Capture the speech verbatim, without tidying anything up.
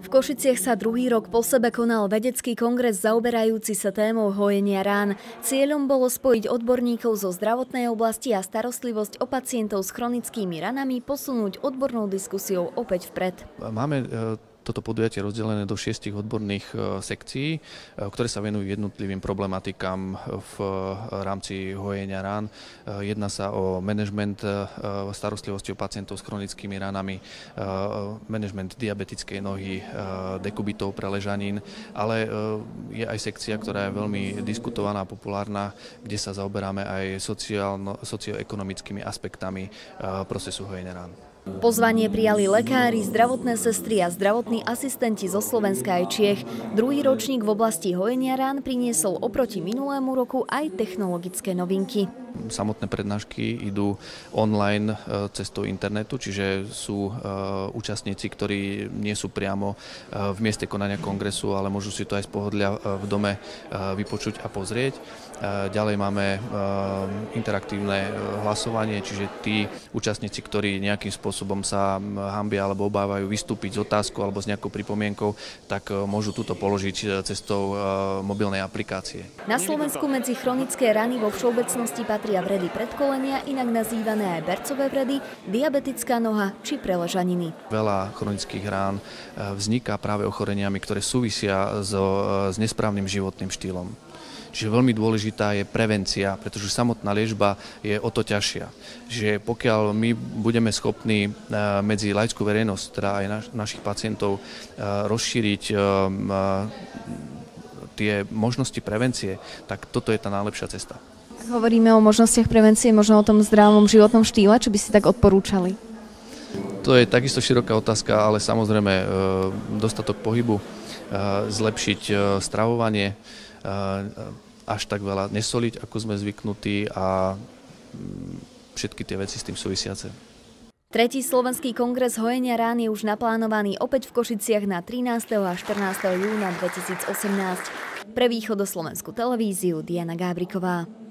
V Košiciach sa druhý rok po sebe konal vedecký kongres zaoberajúci sa témou hojenia rán. Cieľom bolo spojiť odborníkov zo zdravotnej oblasti a starostlivosť o pacientov s chronickými ranami posunúť odbornou diskusiou opäť vpred. Máme toto podujatie rozdelené do šiestich odborných sekcií, ktoré sa venujú jednotlivým problematikám v rámci hojenia rán. Jedná sa o manažment starostlivosti o pacientov s chronickými ranami, manažment diabetickej nohy, dekubitov, preležanín, ale je aj sekcia, ktorá je veľmi diskutovaná a populárna, kde sa zaoberáme aj sociálno, socioekonomickými aspektami procesu hojenia rán. Pozvanie prijali lekári, zdravotné sestry a zdravotní asistenti zo Slovenska aj Čiech. Druhý ročník v oblasti hojenia rán priniesol oproti minulému roku aj technologické novinky. Samotné prednášky idú online cestou internetu, čiže sú účastníci, ktorí nie sú priamo v mieste konania kongresu, ale môžu si to aj z pohodlia v dome vypočuť a pozrieť. Ďalej máme interaktívne hlasovanie, čiže tí účastníci, ktorí nejakým spôsobom sa hanbia alebo obávajú vystúpiť s otázkou alebo s nejakou pripomienkou, tak môžu túto položiť cestou mobilnej aplikácie. Na Slovensku medzi chronické rany vo všeobecnosti patria vredy predkolenia, inak nazývané aj bercové vredy, diabetická noha či preležaniny. Veľa chronických rán vzniká práve ochoreniami, ktoré súvisia so, s nesprávnym životným štýlom. Čiže veľmi dôležitá je prevencia, pretože samotná liečba je o to ťažšia. Že pokiaľ my budeme schopní medzi laickú verejnosť, teda aj naš, našich pacientov, rozšíriť tie možnosti prevencie, tak toto je tá najlepšia cesta. Hovoríme o možnostiach prevencie, možno o tom zdravom životnom štýle, čo by ste tak odporúčali? To je takisto široká otázka, ale samozrejme dostatok pohybu, zlepšiť stravovanie, až tak veľa nesoliť, ako sme zvyknutí, a všetky tie veci s tým súvisiace. Tretí slovenský kongres hojenia rán je už naplánovaný opäť v Košiciach na trinásteho a štrnásteho júna dvetisícosemnásť. Pre východoslovenskú televíziu Diana Gábriková.